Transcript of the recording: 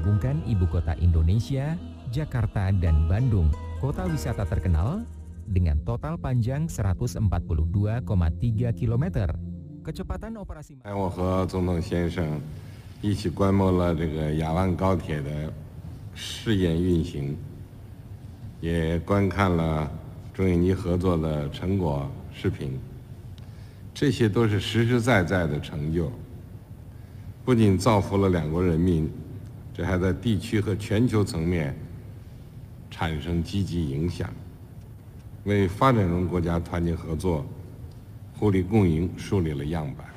menghubungkan ibu kota Indonesia, Jakarta dan Bandung, kota wisata terkenal dengan total panjang 142,3 km. Kecepatan operasi 我和总统先生一起观摩了这个雅万高铁的试验运行，也观看了中印尼合作的成果视频，这些都是实实在在的成就，不仅造福了两国人民，这还在地区和全球层面产生积极影响，为发展中国家团结合作、互利共赢树立了样板。